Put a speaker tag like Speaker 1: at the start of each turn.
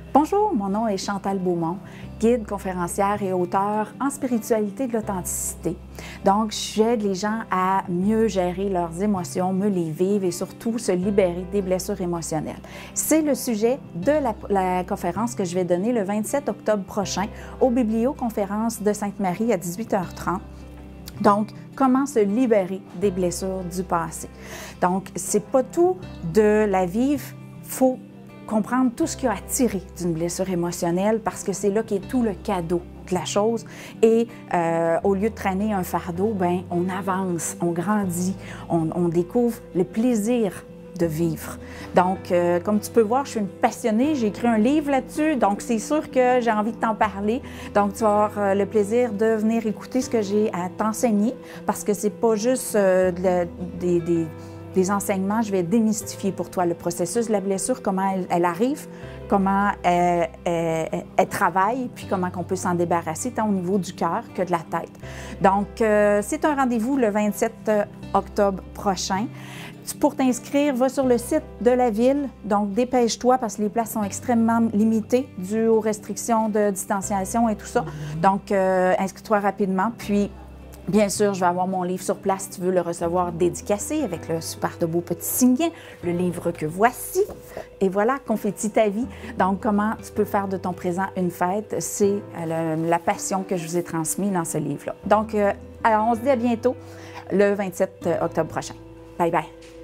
Speaker 1: Bonjour, mon nom est Chantal Beaumont, guide, conférencière et auteure en spiritualité de l'authenticité. Donc, j'aide les gens à mieux gérer leurs émotions, mieux les vivre et surtout se libérer des blessures émotionnelles. C'est le sujet de la conférence que je vais donner le 27 octobre prochain au Biblioconférence de Sainte-Marie à 18h30. Donc, comment se libérer des blessures du passé. Donc, c'est pas tout de la vivre, faut comprendre tout ce qui a attiré d'une blessure émotionnelle parce que c'est là qu'est tout le cadeau de la chose. Et au lieu de traîner un fardeau, ben on avance, on grandit, on découvre le plaisir de vivre. Donc, comme tu peux voir, je suis une passionnée, j'ai écrit un livre là-dessus, donc c'est sûr que j'ai envie de t'en parler. Donc, tu vas avoir le plaisir de venir écouter ce que j'ai à t'enseigner parce que c'est pas juste des enseignements, je vais démystifier pour toi le processus de la blessure, comment elle arrive, comment elle travaille, puis comment on peut s'en débarrasser tant au niveau du cœur que de la tête. Donc, c'est un rendez-vous le 27 octobre prochain. Pour t'inscrire, va sur le site de la ville, donc dépêche-toi parce que les places sont extrêmement limitées dues aux restrictions de distanciation et tout ça. Donc, inscris-toi rapidement, puis bien sûr, je vais avoir mon livre sur place si tu veux le recevoir dédicacé avec le super de beau petit signet, le livre que voici. Et voilà, Confetti ta vie. Donc, comment tu peux faire de ton présent une fête, c'est la passion que je vous ai transmise dans ce livre-là. Donc, alors, on se dit à bientôt le 27 octobre prochain. Bye bye.